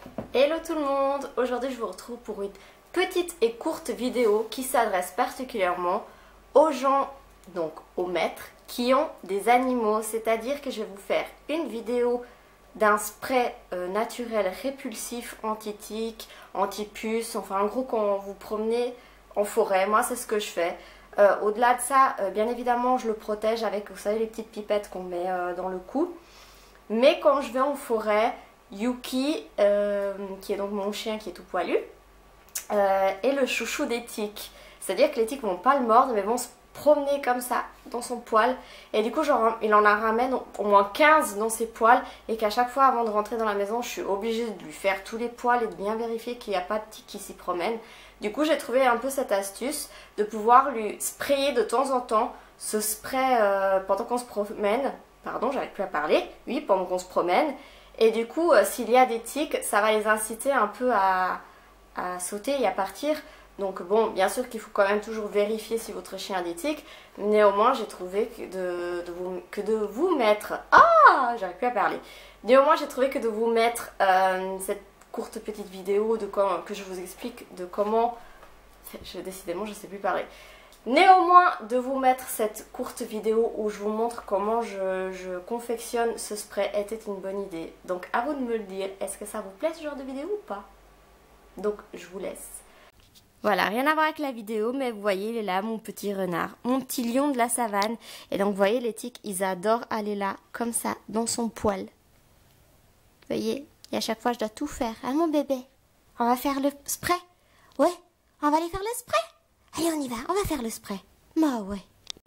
Hello tout le monde, aujourd'hui je vous retrouve pour une petite et courte vidéo qui s'adresse particulièrement aux gens, donc aux maîtres, qui ont des animaux. C'est-à-dire que je vais vous faire une vidéo d'un spray naturel répulsif, anti-tique, anti-puce, enfin en gros quand vous promenez en forêt, moi c'est ce que je fais. Au-delà de ça, bien évidemment je le protège avec, vous savez, les petites pipettes qu'on met dans le cou. Mais quand je vais en forêt, Yuki, qui est donc mon chien qui est tout poilu, est le chouchou des tiques. C'est-à-dire que les tiques vont pas le mordre mais vont se promener comme ça dans son poil. Et du coup il en a ramène au moins 15 dans ses poils. Et qu'à chaque fois avant de rentrer dans la maison, je suis obligée de lui faire tous les poils et de bien vérifier qu'il n'y a pas de tiques qui s'y promènent. Du coup j'ai trouvé un peu cette astuce de pouvoir lui sprayer de temps en temps ce spray pendant qu'on se promène. Pardon, j'arrive plus à parler. Oui, pendant qu'on se promène. Et du coup, s'il y a des tiques, ça va les inciter un peu à sauter et à partir. Donc bon, bien sûr qu'il faut quand même toujours vérifier si votre chien a des tiques. Néanmoins, j'ai trouvé que de vous mettre... Ah, j'arrive plus à parler. Néanmoins, j'ai trouvé que de vous mettre cette courte petite vidéo que je vous explique de comment... Décidément, je ne sais plus parler. Néanmoins, de vous mettre cette courte vidéo où je vous montre comment je confectionne ce spray était une bonne idée. Donc à vous de me le dire, est-ce que ça vous plaît ce genre de vidéo ou pas? Donc je vous laisse. Voilà, rien à voir avec la vidéo, mais vous voyez, il est là, mon petit renard, mon petit lion de la savane. Et donc vous voyez, les tiques, ils adorent aller là, comme ça, dans son poil. Vous voyez, et à chaque fois je dois tout faire. Ah mon bébé, on va faire le spray? Ouais, on va aller faire le spray? Allez, on y va, on va faire le spray. Bah ouais.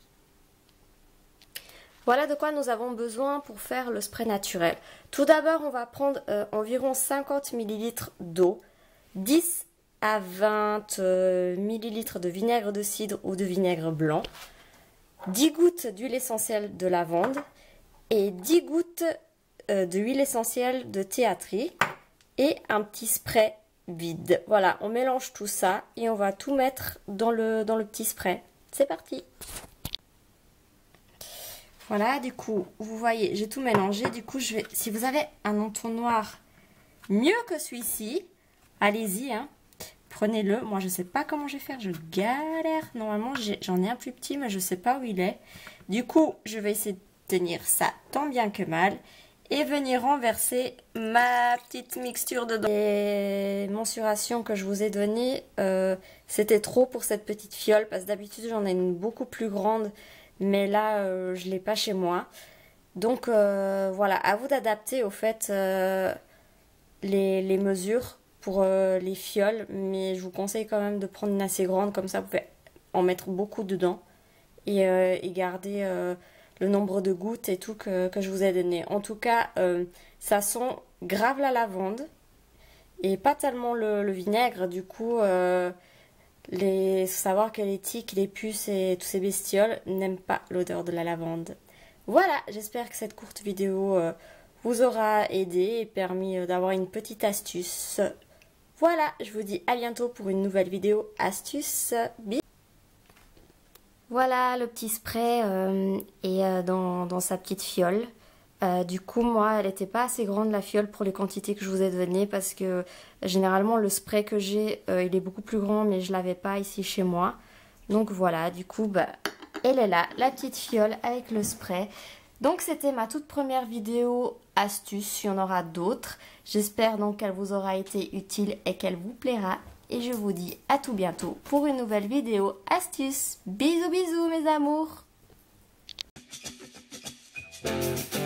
Voilà de quoi nous avons besoin pour faire le spray naturel. Tout d'abord, on va prendre environ 50 ml d'eau, 10 à 20 ml de vinaigre de cidre ou de vinaigre blanc, 10 gouttes d'huile essentielle de lavande et 10 gouttes d'huile essentielle de théâtrie et un petit spray vide. Voilà, on mélange tout ça et on va tout mettre dans le petit spray. C'est parti. Voilà, du coup, vous voyez, j'ai tout mélangé. Du coup, si vous avez un entonnoir mieux que celui-ci, allez-y, hein, prenez-le. Moi, je sais pas comment je vais faire, je galère. Normalement, j'en ai un plus petit, mais je sais pas où il est. Du coup, je vais essayer de tenir ça tant bien que mal et venir renverser ma petite mixture dedans. Les mensurations que je vous ai données, c'était trop pour cette petite fiole parce que d'habitude j'en ai une beaucoup plus grande, mais là je l'ai pas chez moi. Donc voilà, à vous d'adapter au fait les mesures pour les fioles, mais je vous conseille quand même de prendre une assez grande, comme ça vous pouvez en mettre beaucoup dedans et garder le nombre de gouttes et tout que je vous ai donné. En tout cas, ça sent grave la lavande et pas tellement le vinaigre. Du coup, faut savoir que les tiques, les puces et tous ces bestioles n'aiment pas l'odeur de la lavande. Voilà, j'espère que cette courte vidéo vous aura aidé et permis d'avoir une petite astuce. Voilà, je vous dis à bientôt pour une nouvelle vidéo astuce. Bisous. Voilà, le petit spray est dans sa petite fiole. Du coup, moi, elle n'était pas assez grande la fiole pour les quantités que je vous ai données parce que généralement, le spray que j'ai, il est beaucoup plus grand, mais je ne l'avais pas ici chez moi. Donc voilà, du coup, bah, elle est là, la petite fiole avec le spray. Donc c'était ma toute première vidéo astuce, il y en aura d'autres. J'espère donc qu'elle vous aura été utile et qu'elle vous plaira. Et je vous dis à tout bientôt pour une nouvelle vidéo astuce. Bisous bisous mes amours.